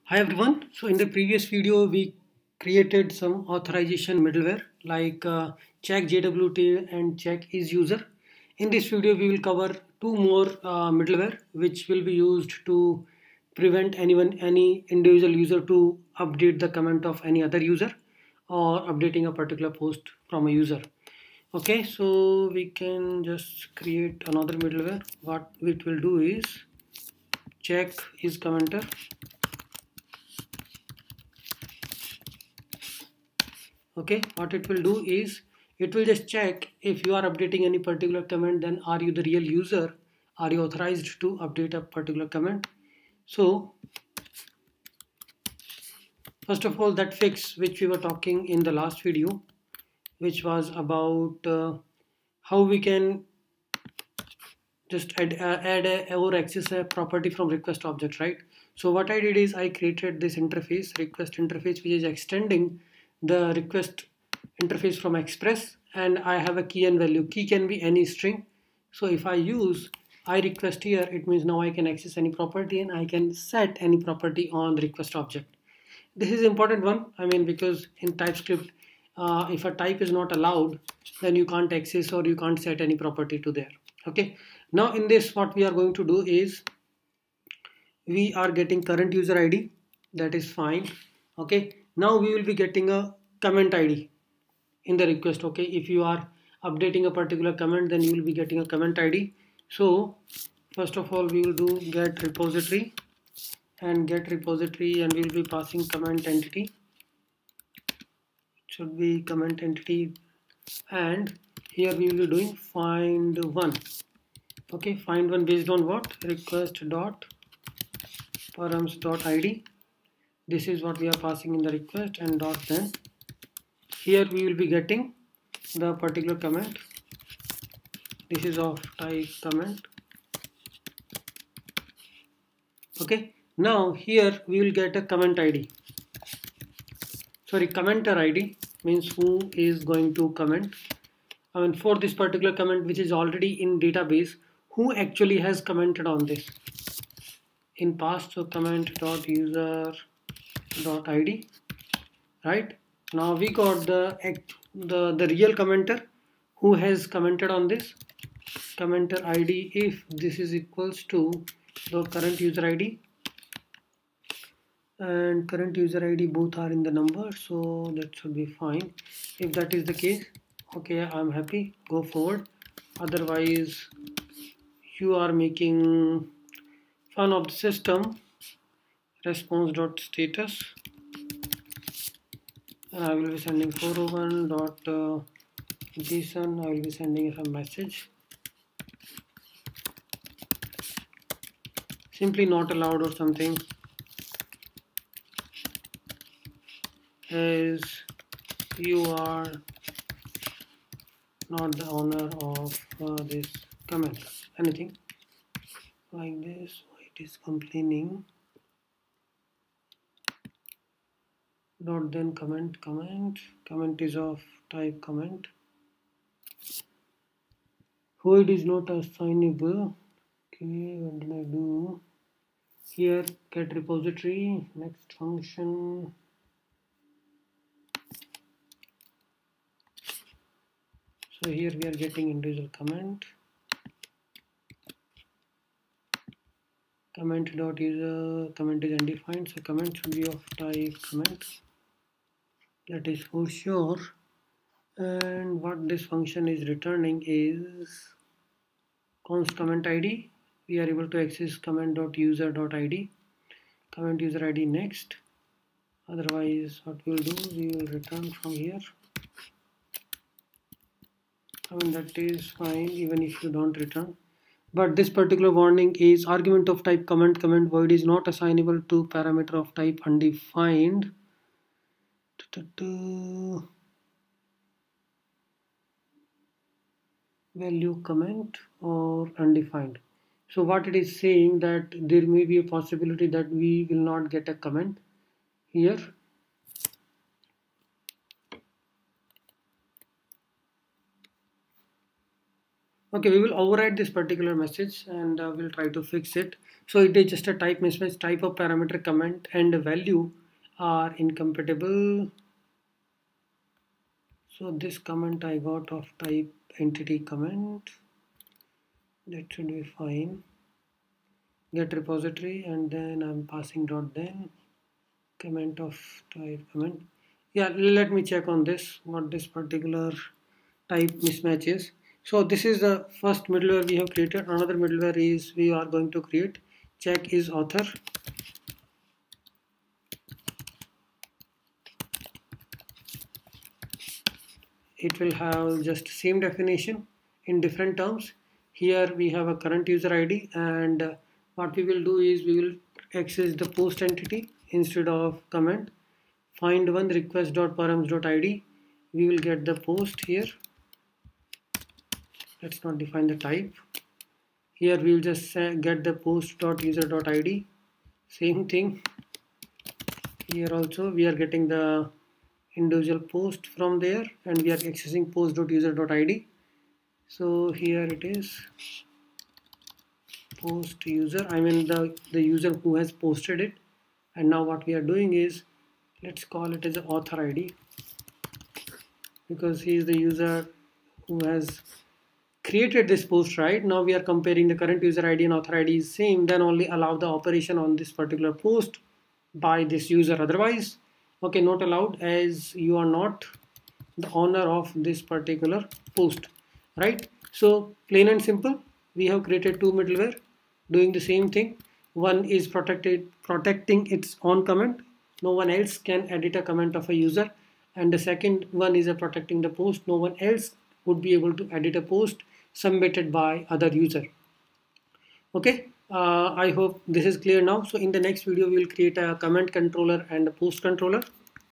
Hi everyone. So in the previous video we created some authorization middleware like check JWT and check is user. In this video we will cover two more middleware which will be used to prevent any individual user to update the comment of any other user or updating a particular post from a user. Okay, so we can just create another middleware. What it will do is check is commenter. Okay, what it will do is it will just check if you are updating any particular comment, then are you the real user, are you authorized to update a particular comment. So first of all, that fix which we were talking in the last video, which was about how we can just or access a property from request object, right? So what I did is I created this interface, request interface, which is extending the request interface from express, and I have a key and value. Key can be any string. So if I use I request here, it means now I can access any property and I can set any property on the request object. This is important one, I mean, because in TypeScript, if a type is not allowed, then you can't access or you can't set any property to there. Okay, now in this what we are going to do is we are getting current user ID, that is fine. Okay, now we will be getting a comment ID in the request. Okay, if you are updating a particular comment, then you will be getting a comment ID. So first of all we will do get repository, and get repository, and we will be passing comment entity. It should be comment entity, and here we will be doing find one. Okay, find one based on what? Request dot params dot id. This is what we are passing in the request, and dot then here we will be getting the particular comment. This is of type comment. Okay, now here we will get a comment ID. Sorry, commenter ID means who is going to comment. I mean, for this particular comment which is already in database, who actually has commented on this in past. So comment dot user dot id, right? Now we got the real commenter who has commented on this. Commenter id, if this is equals to the current user id and current user id, both are in the number, so that should be fine. If that is the case, okay, I'm happy, go forward. Otherwise you are making fun of the system. Response.status, and I will be sending 401.json. I will be sending a message, simply not allowed or something, as you are not the owner of this comment, anything like this. It is complaining. Dot then comment is of type comment. Void is not assignable. Okay, what did I do here? Get repository, next function. So here we are getting individual comment. Comment dot user, comment is undefined, so comment should be of type comment, that is for sure. And what this function is returning is const comment id. We are able to access comment dot user dot id, comment user id next. Otherwise what we will do, we will return from here. I mean, that is fine even if you don't return, but this particular warning is argument of type comment. Comment void is not assignable to parameter of type undefined. Value comment or undefined. So what it is saying, that there may be a possibility that we will not get a comment here. Okay, we will override this particular message and we'll try to fix it. So it is just a type mismatch. Type of parameter comment and value are incompatible. So this comment I got of type entity comment, that should be fine. Get repository, and then I'm passing dot then comment of type comment. Yeah, let me check on this what this particular type mismatch is. So this is the first middleware we have created. Another middleware is we are going to create. Check is author. It will have just same definition in different terms. Here we have a current user ID, and what we will do is we will access the post entity instead of comment. Find one request.params.id. We will get the post here. Let's not define the type. Here we will just get the post.user.id. Same thing. Here also we are getting the individual post from there, and we are accessing post.user.id. So here it is, post user, I mean the user who has posted it. And now what we are doing is, let's call it as an author ID, because he is the user who has created this post, right? Now we are comparing the current user ID and author ID is same, then only allow the operation on this particular post by this user. Otherwise, okay, not allowed, as you are not the owner of this particular post, right? So plain and simple, we have created two middleware doing the same thing. One is protecting its own comment. No one else can edit a comment of a user. And the second one is protecting the post. No one else would be able to edit a post submitted by other user. Okay, I hope this is clear now. So in the next video, we will create a comment controller and a post controller.